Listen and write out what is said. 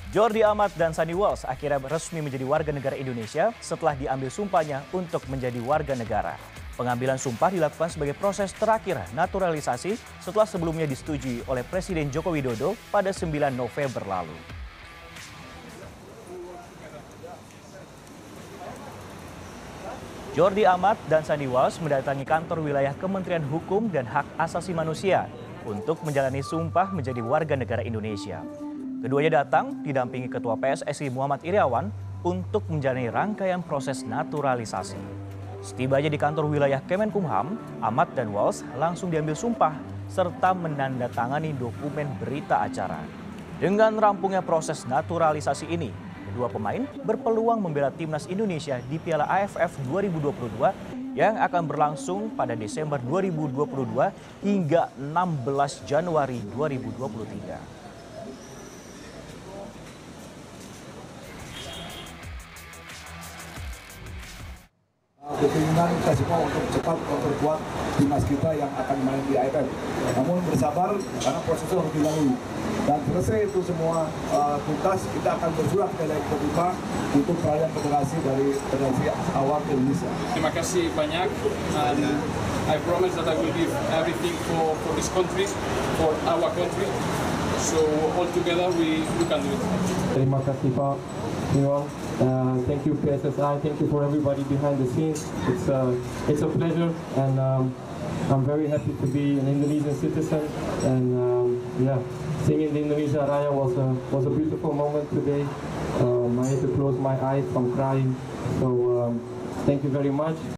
Jordi Amat dan Sandy Walsh akhirnya resmi menjadi warga negara Indonesia setelah diambil sumpahnya untuk menjadi warga negara. Pengambilan sumpah dilakukan sebagai proses terakhir naturalisasi setelah sebelumnya disetujui oleh Presiden Joko Widodo pada 9 November lalu. Jordi Amat dan Sandy Walsh mendatangi kantor wilayah Kementerian Hukum dan Hak Asasi Manusia untuk menjalani sumpah menjadi warga negara Indonesia. Keduanya datang didampingi Ketua PSSI Muhammad Iryawan untuk menjalani rangkaian proses naturalisasi. Setibanya di kantor wilayah Kemenkumham, Amat dan Walsh langsung diambil sumpah serta menandatangani dokumen berita acara. Dengan rampungnya proses naturalisasi ini, kedua pemain berpeluang membela timnas Indonesia di Piala AFF 2022 yang akan berlangsung pada Desember 2022 hingga 16 Januari 2023. Keinginan kita semua untuk cepat memperkuat timnas kita yang akan main di AFF. Namun bersabar karena prosesnya harus dilalui. Dan selesai itu semua tuntas, kita akan bersurat ke FIFA untuk perayaan federasi dari federasi awal Indonesia. Terima kasih banyak. And I promise that I will give everything for this country, for our country. So all together we can do it. Terima kasih Pak Nirwan. Thank you PSSI. Thank you for everybody behind the scenes. It's a pleasure, and I'm very happy to be an Indonesian citizen. And yeah, singing the Indonesia Raya was a beautiful moment today. I had to close my eyes from crying. So thank you very much.